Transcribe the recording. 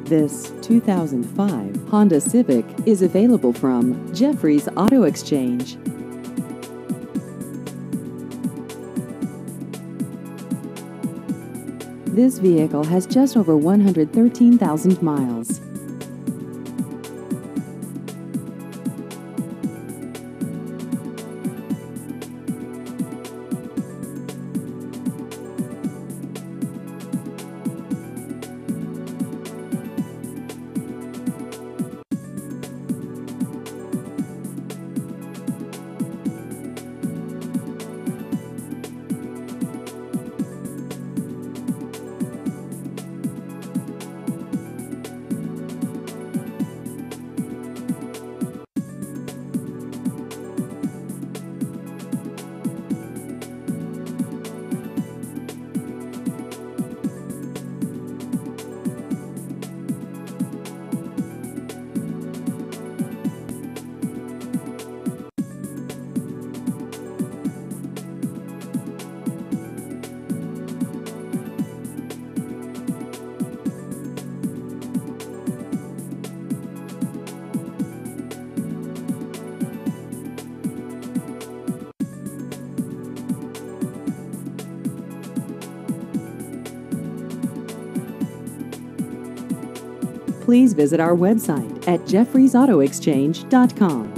This 2005 Honda Civic is available from Jeffrey's Auto Exchange. This vehicle has just over 113,000 miles. Please visit our website at jeffreysautoexchange.com.